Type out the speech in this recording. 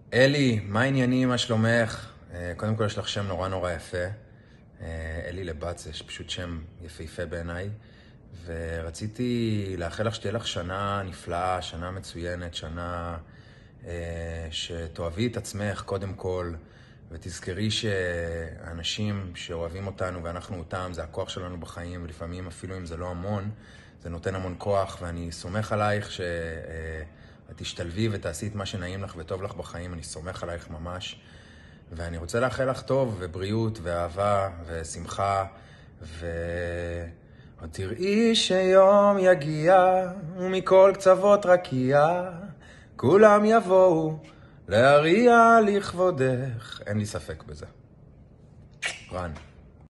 אלי, מה העניינים, מה שלומך? קודם כל יש לך שם נורא נורא יפה. אלי לבת זה פשוט שם יפהפה בעיניי. ורציתי לאחל לך שתהיה לך שנה נפלאה, שנה מצוינת, שנה שתאהבי את עצמך קודם כל, ותזכרי שהאנשים שאוהבים אותנו ואנחנו אותם, זה הכוח שלנו בחיים, ולפעמים אפילו אם זה לא המון, זה נותן המון כוח, ואני סומך עלייך את תשתלבי ותעשי את מה שנעים לך וטוב לך בחיים, אני סומך עלייך ממש. ואני רוצה לאחל לך טוב ובריאות ואהבה ושמחה, עוד תראי שיום יגיע ומכל קצוות רקיע כולם יבואו להריע לכבודך. אין לי ספק בזה. רן.